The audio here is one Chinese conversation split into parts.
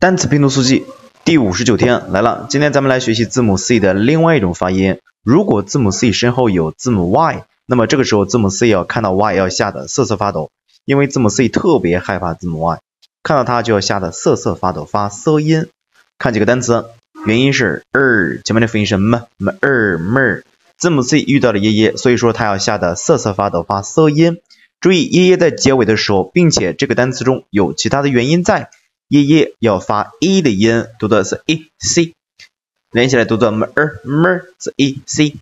单词拼读速记第59天来了，今天咱们来学习字母 C 的另外一种发音。如果字母 C 身后有字母 Y， 那么这个时候字母 C 要看到 Y 要吓得瑟瑟发抖，因为字母 C 特别害怕字母 Y， 看到它就要吓得瑟瑟发抖，发瑟音。看几个单词，元音是前面的辅音是 m， 字母 C 遇到了耶耶，所以说它要吓得瑟瑟发抖，发瑟音。注意耶耶在结尾的时候，并且这个单词中有其他的元音在，耶耶要发 e 的音，读的是 e c， 连起来读的 mer 是 e c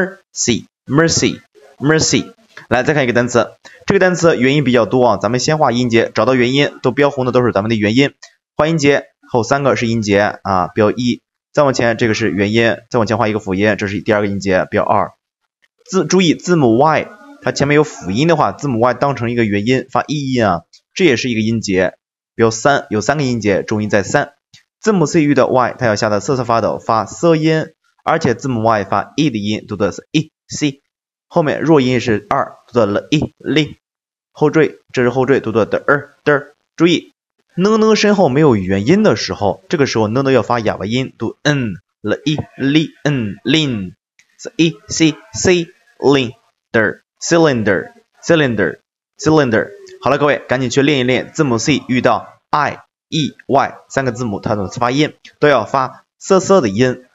mercy。来再看一个单词，这个单词元音比较多啊，咱们先画音节，找到元音都标红的都是咱们的元音，画音节后三个是音节啊，标一，再往前这个是元音，再往前画一个辅音，这是第二个音节，标二。注意字母 Y 它前面有辅音的话，字母 Y 当成一个元音发 e 音啊，这也是一个音节，标三，有三个音节，重音在三。字母 C 遇到 Y 它要吓得瑟瑟发抖，发瑟音，而且字母 Y 发 e 的音，读的是 e c， 后面弱音是二，读的 l e li， 后缀这是后缀，读的 的。注意呢身后没有元音的时候，这个时候呢要发哑巴音，读 n l e li n lin e c c cylinder。好了，各位赶紧去练一练字母 C 遇到 I、E、Y 三个字母它的发音都要发瑟瑟的音。